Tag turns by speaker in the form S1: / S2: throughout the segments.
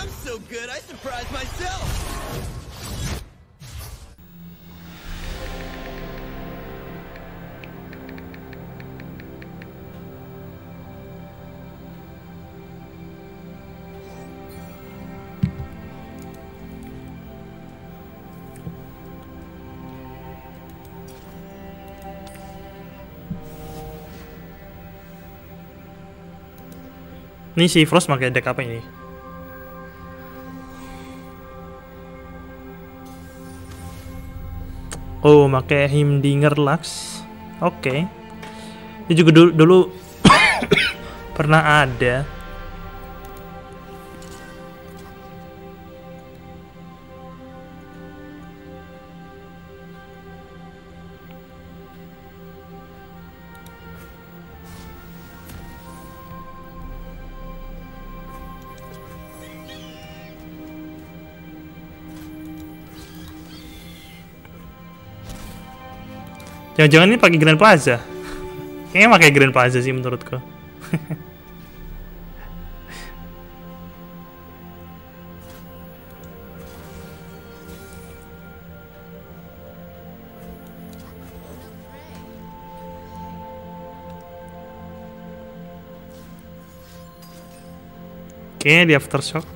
S1: I'm so good, I surprised myself.
S2: Ini si Frost pakai deck apa ini? Oh, pakai Himdinger Lux. Oke. Ini juga dulu pernah ada. Jangan-jangan ini pakai Grand Plaza. Kayaknya pakai Grand Plaza sih menurutku. Kayaknya di Aftershock.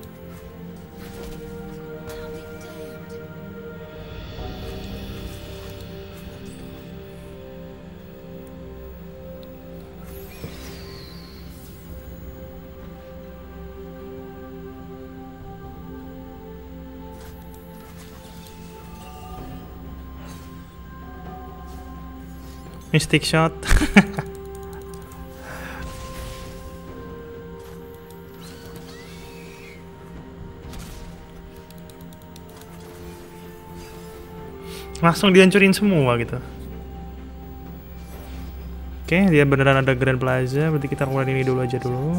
S2: Mystic Shot. Langsung dihancurin semua gitu. Oke, dia beneran ada Grand Plaza, berarti kita keluarin ini dulu aja dulu.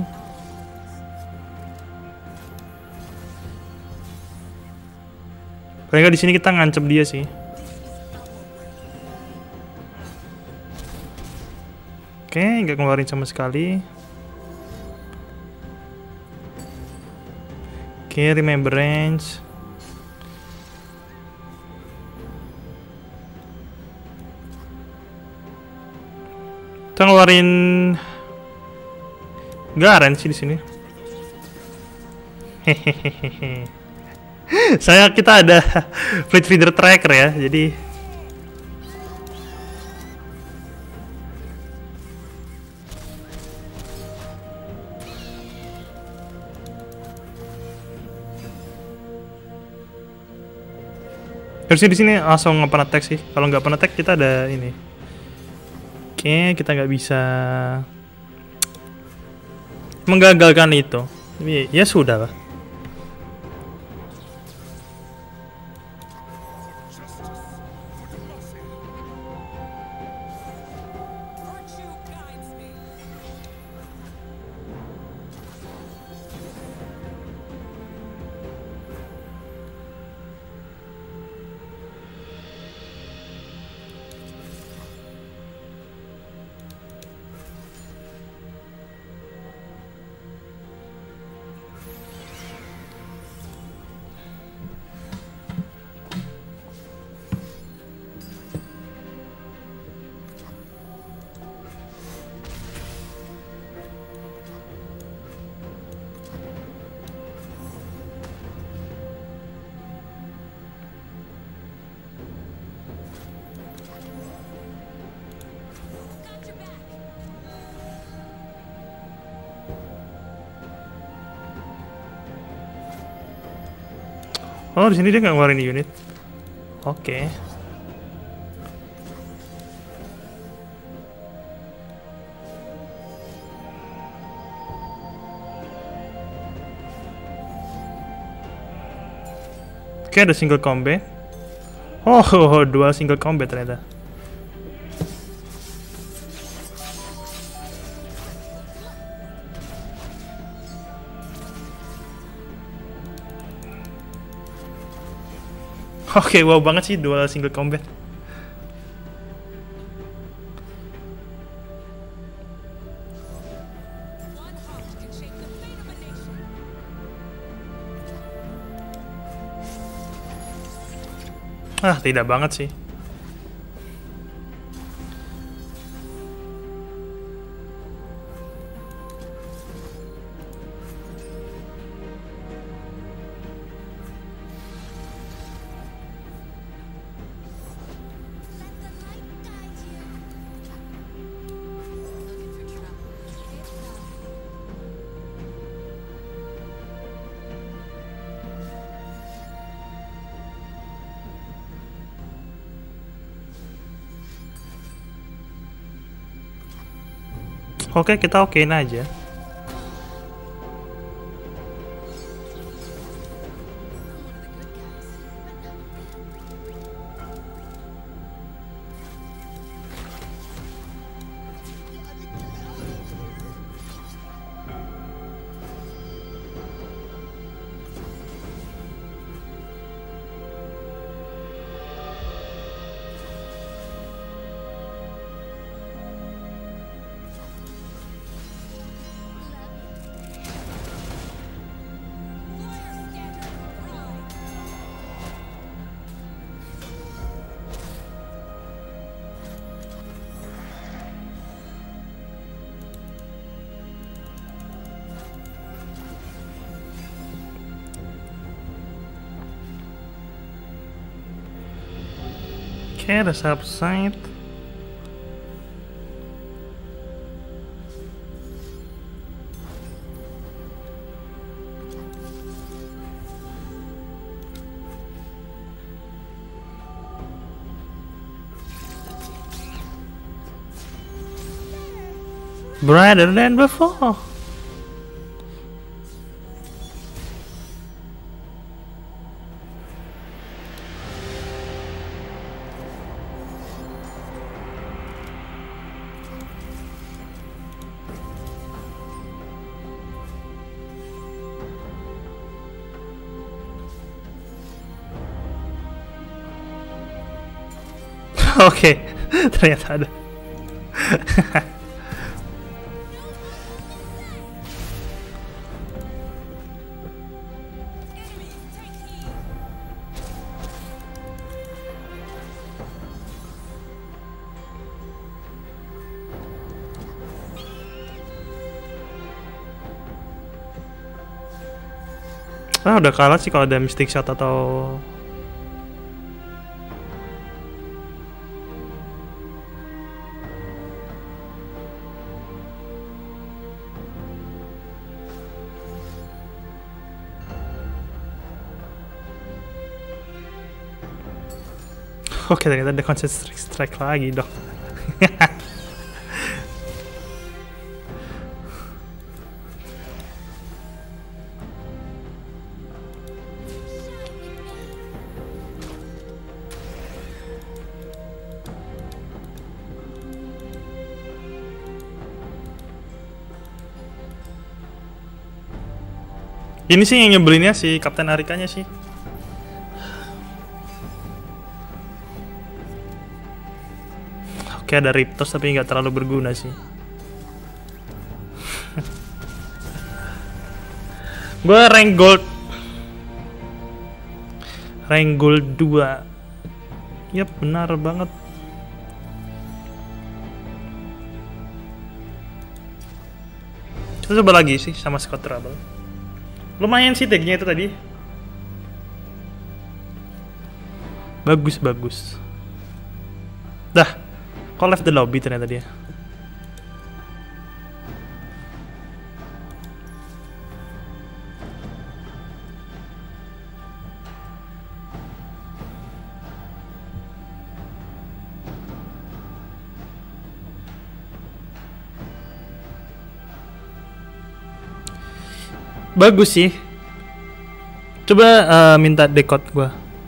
S2: Paling nggak di sini kita ngancep dia sih. Oke, nggak ngeluarin sama sekali. Oke, Remembrance. Kita ngeluarin Garen sih di sini. Hehehe. Kita ada Fleet Feeder Tracker ya, jadi harusnya di sini langsung nge-pen attack sih. Kalau nggak pen attack kita ada ini. Oke, kita nggak bisa menggagalkan itu. Tapi ya sudah lah. Oh, di sini dia nggak ngeluarin unit. Oke. Oke, ada single combat. Oh, dua single combat ternyata. Oke, wow banget sih dual single combat. Ah, tidak banget sih. Oke, kita okein aja. Oke, ada subside. Brighter than before. Oke, ternyata ada. Ah, udah kalah sih kalau ada Mystic Shot atau oke, ternyata ada Concentric Strike lagi dong. Ini sih yang nyebelinnya si Kapten Arikanya sih. Oke, ada Riptos tapi nggak terlalu berguna sih. Gue rank gold 2. Yap, benar banget. Kita coba lagi sih sama Scott Trouble. Lumayan sih tagnya itu tadi. Bagus. Dah, kok left the lobby ternyata dia. Bagus sih. Coba minta decode gua.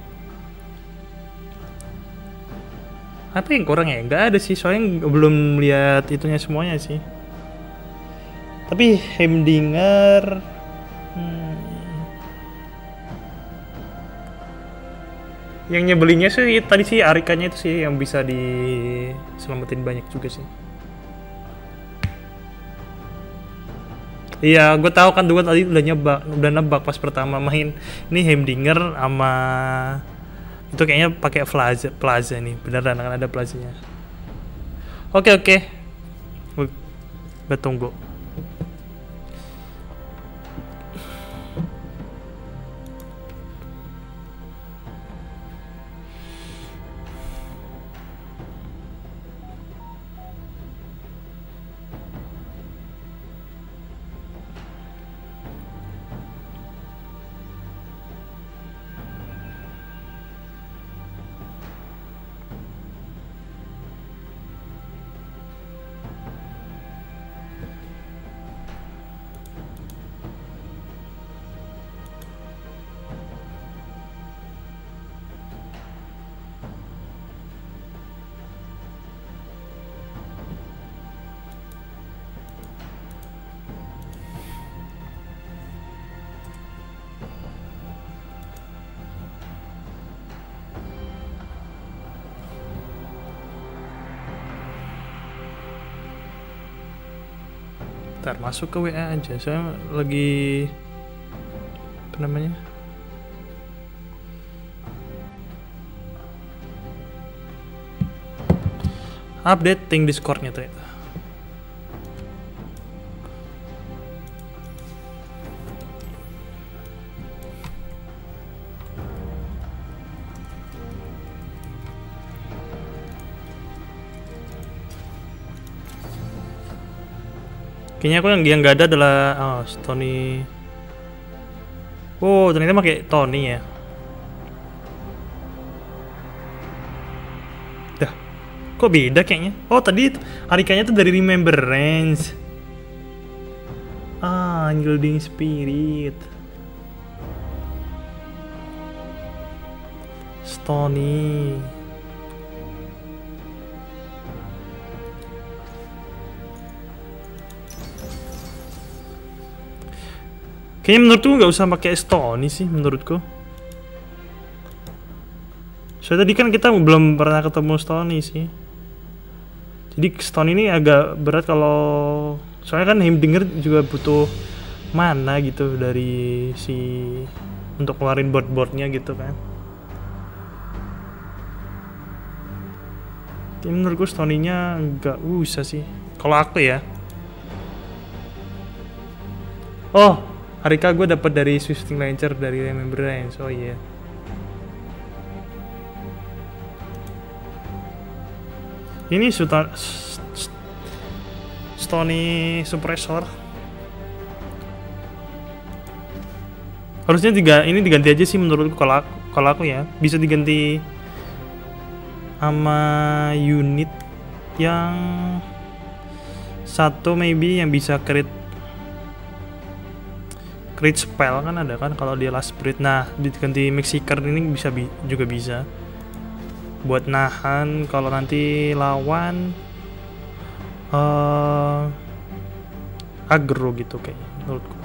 S2: Apa yang kurang ya? Nggak ada sih, soalnya belum lihat itunya semuanya sih. Tapi Heimdinger, yang nyebelinnya sih tadi sih Arikanya itu sih yang bisa diselamatin banyak juga sih. Iya, gue tahu kan, udah nebak pas pertama main. Ini Heimdinger sama Itu kayaknya pakai plaza nih, beneran akan ada plazanya. Oke. Gue tunggu. Ntar masuk ke WA aja, saya lagi apa namanya, updating Discordnya tuh. Kayaknya aku yang nggak ada adalah Tony. Oh, ternyata pakai Tony ya. Dah, kok beda kayaknya? Oh, tadi Harikanya tuh dari Remembrance. Unyielding Spirit. Stony. Kayaknya menurutku nggak usah pakai Stony sih menurutku. Soalnya tadi kan kita belum pernah ketemu Stony sih. Jadi Stony ini agak berat kalau soalnya kan Heimdingger juga butuh mana gitu dari si untuk keluarin board-boardnya gitu kan. Jadi menurutku Stony-nya nggak usah sih. Kalau aku ya. Oh, Harika gue dapat dari Swifting Launcher dari Remembrance. Oh iya. Ini Stony Suppressor. Harusnya ini diganti aja sih menurutku kalau aku ya. Bisa diganti sama unit yang satu maybe yang bisa crit spell kan ada kan kalau dia last breath. Nah, diganti Mexiker ini juga bisa buat nahan kalau nanti lawan aggro gitu kayaknya menurutku.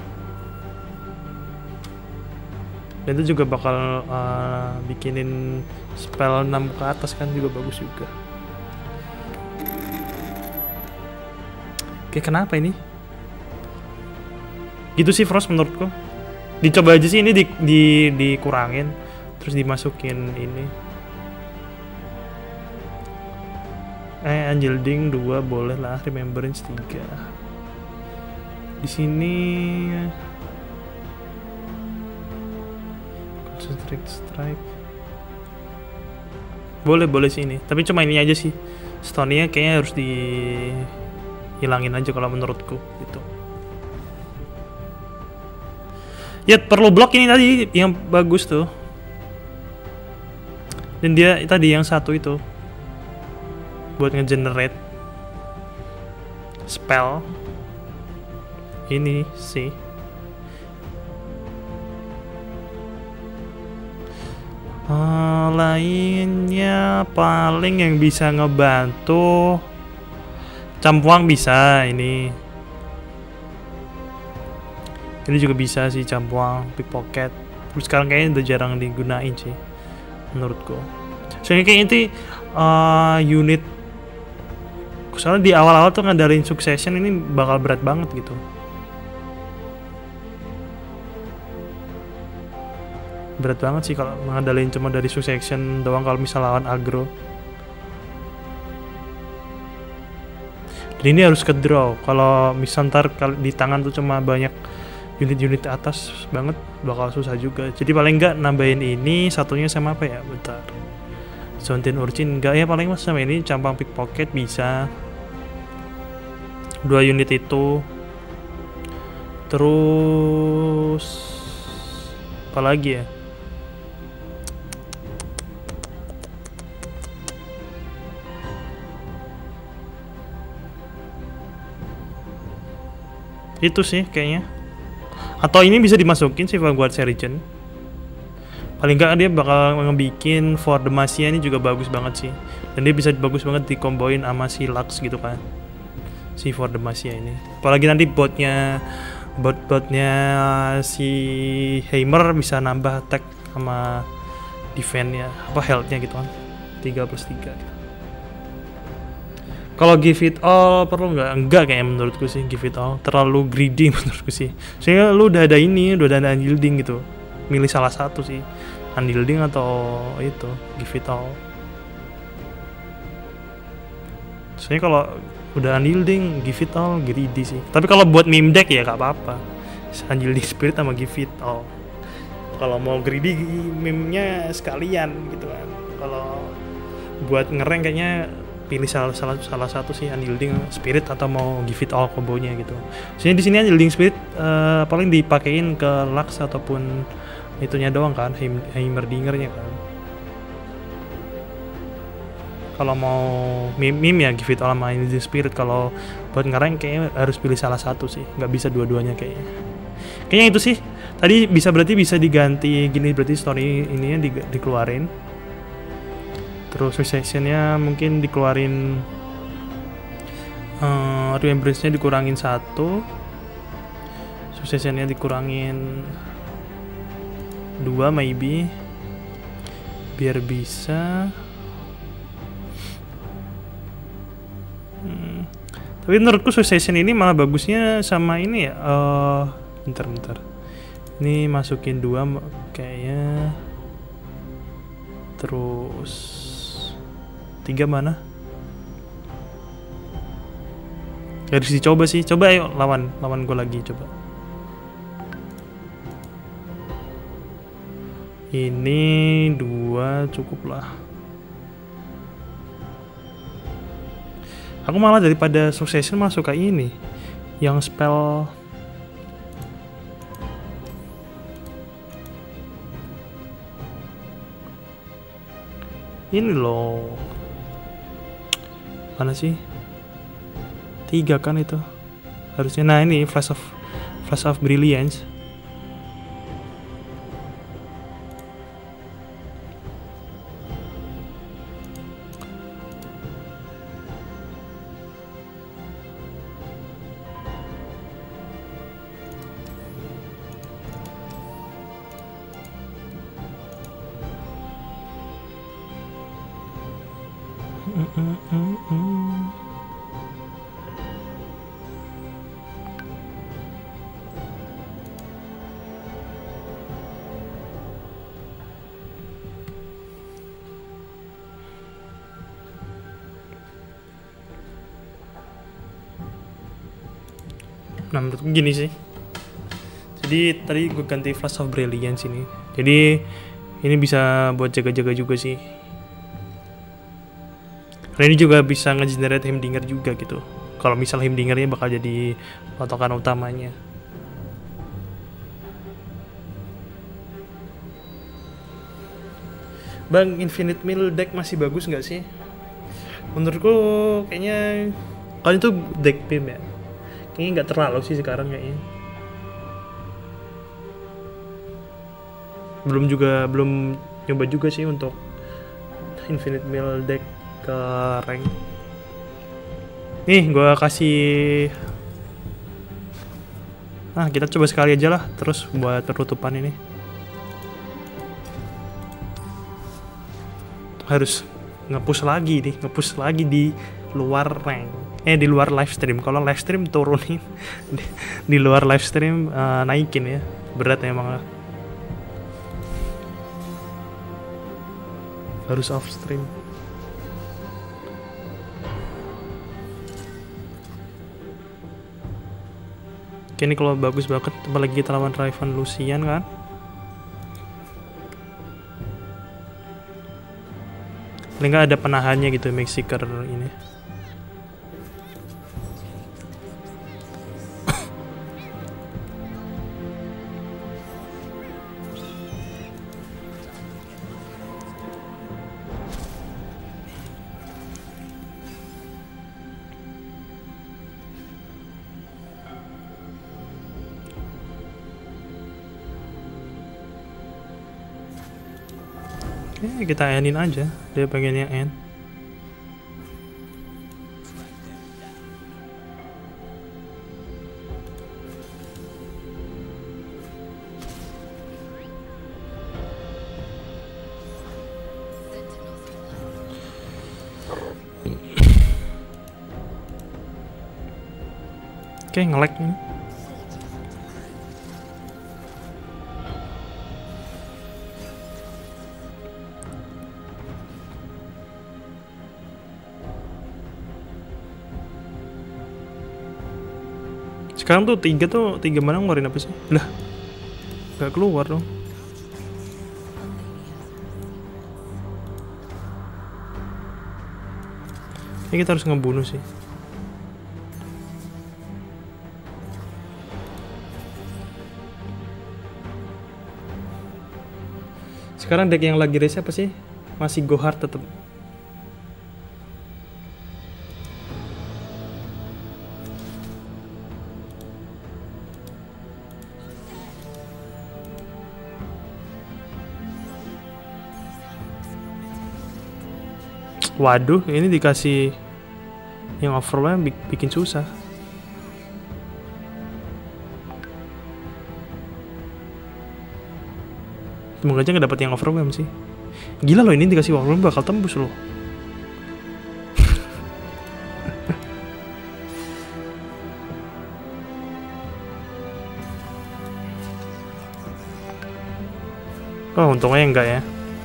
S2: Dan itu juga bakal bikinin spell 6 ke atas kan juga bagus juga. Oke, kenapa ini? Gitu sih Frost menurutku. Dicoba aja sih ini dikurangin terus dimasukin ini. Unyielding 2 boleh lah, Remembrance 3. Di sini Concentrate Strike. Boleh sih ini. Tapi cuma ini aja sih. Stone-nya kayaknya harus dihilangin aja kalau menurutku gitu. Ya perlu blok ini tadi yang bagus tuh. Dan dia tadi yang satu itu buat nge-generate spell ini sih. Lainnya paling yang bisa ngebantu Campuang bisa ini juga bisa sih Campuang, Pickpocket. Terus sekarang kayaknya udah jarang digunain sih menurutku. Soalnya kayak ini unit soalnya di awal-awal tuh ngadarin Succession ini bakal berat banget gitu. berat banget sih kalau mengandalin cuma dari succession doang kalau misal lawan aggro. Dan ini harus ke draw. Kalau misal ntar di tangan tuh cuma banyak unit-unit atas banget, bakal susah juga. Jadi paling enggak nambahin ini, satunya sama apa ya? Bentar. Zontin Urchin enggak ya, paling mas sama ini campang pickpocket bisa. 2 unit itu. Terus apa lagi ya? Itu sih kayaknya. Atau ini bisa dimasukin sih Vanguard Sergeant. Paling enggak dia bakal ngebikin For the Masia ini juga bagus banget sih. Dan dia bisa bagus banget dikomboin sama si Lux gitu kan. Si For the Masia ini. Apalagi nanti botnya si Heimer bisa nambah attack sama defense-nya, apa health-nya gitu kan. 3+3 gitu. Kalau give it all perlu nggak? Enggak kayaknya menurutku sih give it all. Terlalu greedy menurutku sih. Soalnya lu udah ada unyielding gitu. Milih salah satu sih. Unyielding atau itu give it all. Soalnya kalau udah unyielding give it all greedy sih. Tapi kalau buat meme deck ya nggak apa-apa. Unyielding spirit sama give it all. Kalau mau greedy meme-nya sekalian gitu kan. Kalau buat ngereng kayaknya pilih salah satu sih, unyielding spirit atau mau give it all kombonya gitu. Soalnya di sini unyielding spirit paling dipakein ke Lux ataupun itunya doang kan, Heimerdingernya kan. Kalau mau meme ya give it all sama unyielding spirit. Kalau buat ngereng kayaknya harus pilih salah satu sih, nggak bisa dua-duanya kayaknya. Kayaknya itu sih. Tadi berarti bisa diganti gini, berarti story ininya dikeluarin. Terus succession-nya mungkin dikeluarin, remembrance-nya dikurangin 1, succession-nya dikurangin 2 maybe, biar bisa. Tapi menurutku succession ini malah bagusnya sama ini ya. Bentar. Ini masukin 2 kayaknya. Terus 3 mana? Harus dicoba sih. Coba ayo lawan gue lagi coba. Ini 2 cukup lah. Aku malah daripada succession masuk ke ini yang spell ini loh. Mana sih? 3 kan itu harusnya. Nah ini Flash of Brilliance. Nah menurutku gini sih. Jadi tadi gue ganti Flash of Brilliance ini. Jadi ini bisa buat jaga-jaga juga sih. Karena ini juga bisa nge-generate Heimdinger juga gitu. Kalau misal Heimdingernya bakal jadi patokan utamanya. Bang, Infinite Mill deck masih bagus nggak sih? Menurutku kayaknya kalau itu deck PIM ya. Kayaknya nggak terlalu sih sekarang kayaknya. Belum nyoba juga sih untuk Infinite Mill deck ke rank. Nih gue kasih, kita coba sekali aja lah. Terus buat penutupan ini harus nge-push lagi di luar rank, di luar live stream. Kalau live stream turunin, di luar live stream naikin ya. Berat emang lah. harus off stream. Oke, ini kalau bagus banget, apalagi kita lawan Raven Lucian kan. Paling nggak ada penahannya gitu, Maxiker ini. Oke, kita endin aja, dia pengennya end. Oke, nge-lag nih. Sekarang tuh tiga mana ngeluarin apa sih? Lah, gak keluar dong. Ini kita harus ngebunuh sih. Sekarang deck yang lagi race apa sih? Masih Gohard tetep. Waduh, ini dikasih yang overwhelm bikin susah. Semoga aja nggak dapet yang overwhelm sih. Gila loh, ini dikasih overwhelm bakal tembus loh. Oh, untungnya enggak ya.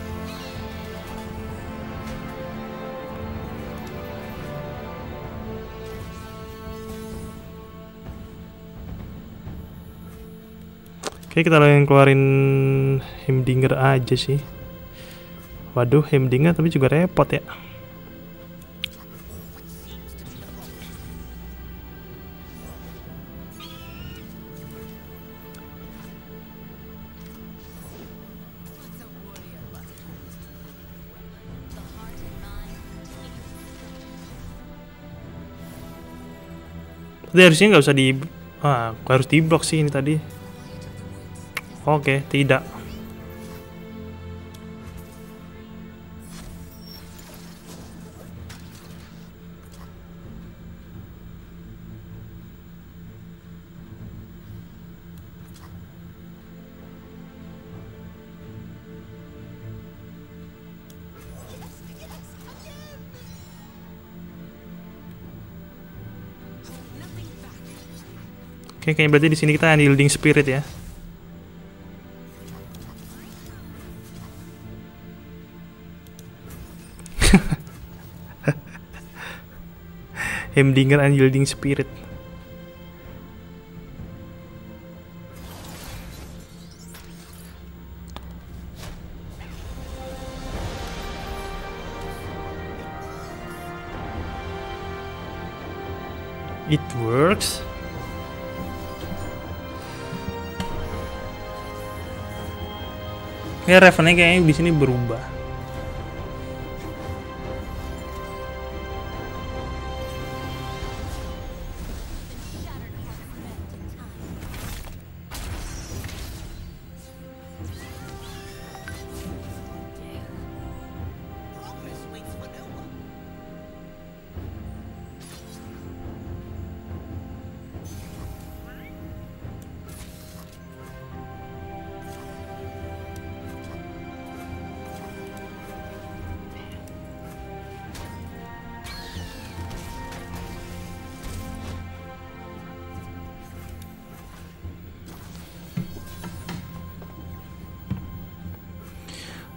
S2: Oke, kita lagi keluarin Heimerdinger aja sih. Waduh, Heimerdinger tapi juga repot ya. Tadi harusnya nggak usah di... harus di blok sih ini tadi. Oke, tidak. Oke, kayaknya berarti di sini kita unyielding spirit ya. Heimerdinger unyielding spirit. It works. Ya, Raven-nya kayaknya di sini berubah.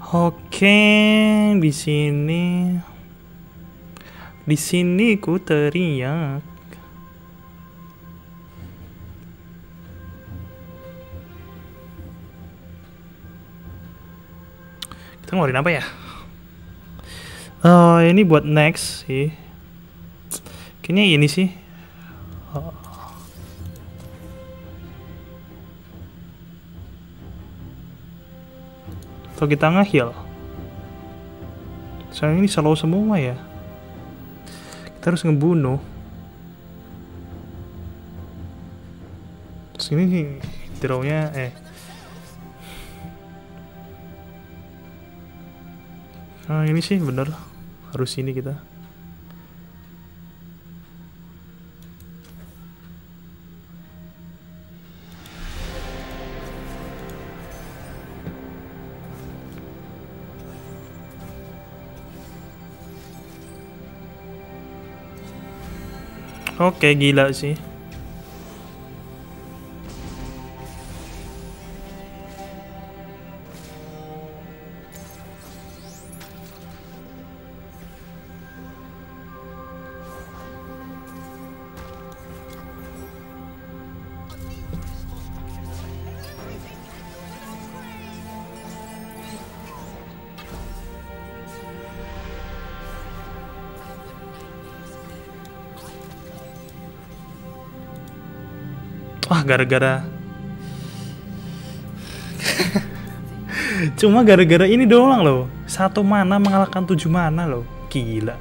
S2: Oke, di sini. Di sini ku teriak. Kita ngeluarin apa ya? Oh, ini buat next sih. Kayaknya ini sih. Atau kita nge-heal. Soalnya ini slow semua ya. Kita harus ngebunuh. Sini draw-nya Nah, ini sih bener. Harus ini kita. Oke, gila sih. Wah, gara-gara cuma gara-gara ini doang loh. 1 mana mengalahkan 7 mana loh. Gila.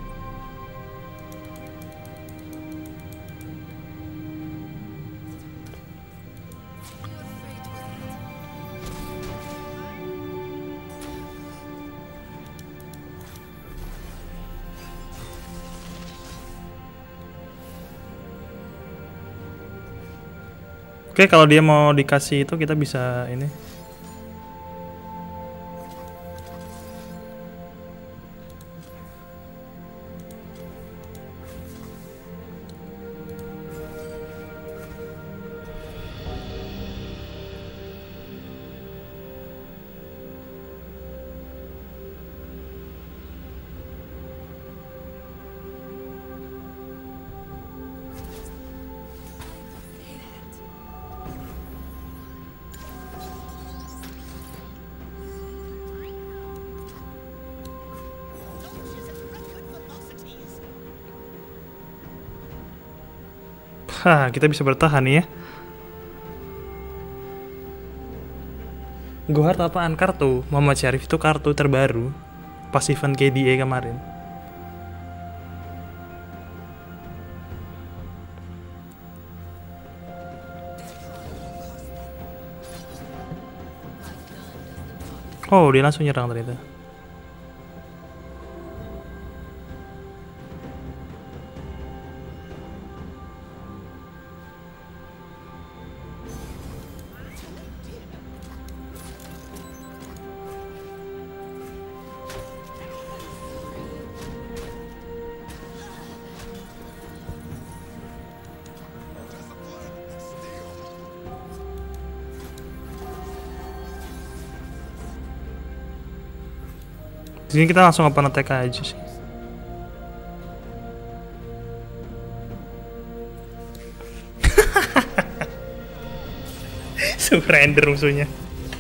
S2: Oke, kalau dia mau dikasih itu kita bisa ini. Hah, kita bisa bertahan nih ya. Gohard apaan kartu? Muhammad Syarif itu kartu terbaru pas event KDA kemarin. Oh, dia langsung nyerang ternyata. Di sini kita langsung open attack aja sih. Surrender musuhnya.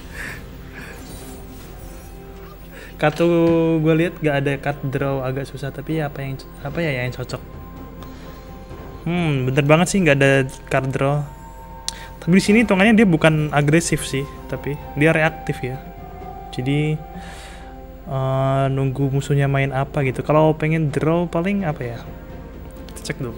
S2: Kartu gue lihat gak ada card draw, agak susah, tapi apa ya yang cocok. Bener banget sih, nggak ada card draw. Tapi di sini hitungannya dia bukan agresif sih, tapi dia reaktif ya. Jadi nunggu musuhnya main apa gitu. Kalau pengen draw paling apa ya? Kita cek dulu.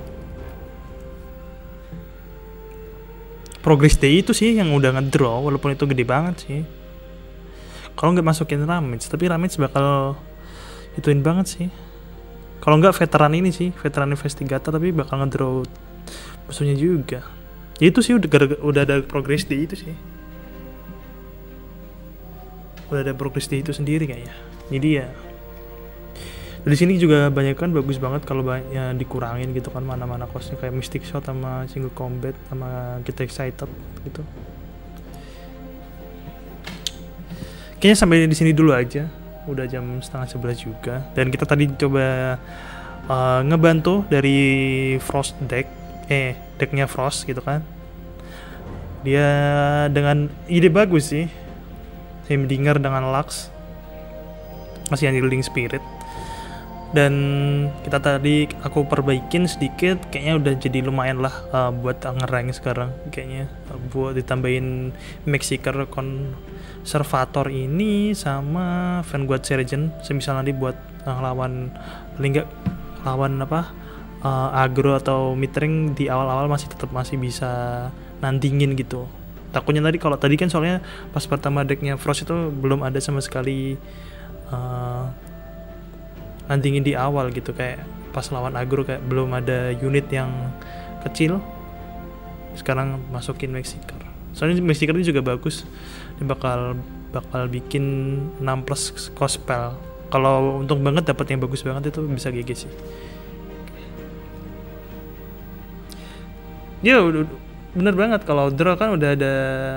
S2: Progress day itu sih yang udah ngedraw, walaupun itu gede banget sih. Kalau nggak masukin Ramage, tapi Ramage bakal ituin banget sih. Kalau nggak veteran ini sih, veteran investigator, tapi bakal ngedraw musuhnya juga. Ya itu sih udah ada progress day itu sih. Udah ada progress day itu sendiri kayaknya. Jadi ya di sini juga banyak kan bagus banget kalau banyak dikurangin gitu kan mana-mana costnya, kayak Mystic Shot sama Single Combat sama Get Excited gitu. kayaknya sampai di sini dulu aja. Udah jam setengah 11 juga. Dan kita tadi coba ngebantu dari Frost decknya Frost gitu kan. Dia dengan ide bagus sih, Heimerdinger dengan Lux masih Yielding Spirit. Dan kita tadi aku perbaikin sedikit, kayaknya udah jadi lumayan lah buat ngerank sekarang kayaknya, buat ditambahin Maxiker Conservator ini sama Vanguard Sergeant semisal nanti buat ngelawan paling nggak lawan agro atau midrange di awal-awal masih bisa nandingin gitu. Takutnya kalau tadi kan soalnya pas pertama decknya Frost itu belum ada sama sekali nandingin di awal gitu, kayak pas lawan agro kayak belum ada unit yang kecil. Sekarang masukin Maxiker, soalnya Maxiker ini juga bagus, dia bakal bikin 6 plus cost spell. Kalau untung banget dapat yang bagus banget itu bisa GG sih. Ya bener banget, kalau draw kan udah ada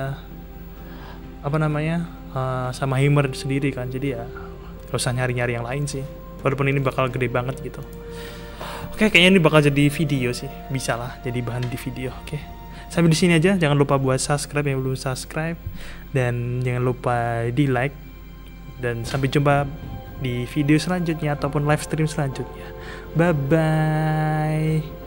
S2: sama Heimer sendiri kan, jadi ya gak usah nyari-nyari yang lain sih, walaupun ini bakal gede banget gitu. Oke, kayaknya ini bakal jadi video sih, bisa lah jadi bahan di video. Oke, sampai di sini aja. Jangan lupa buat subscribe yang belum subscribe, dan jangan lupa di like, dan sampai jumpa di video selanjutnya ataupun live stream selanjutnya. Bye bye.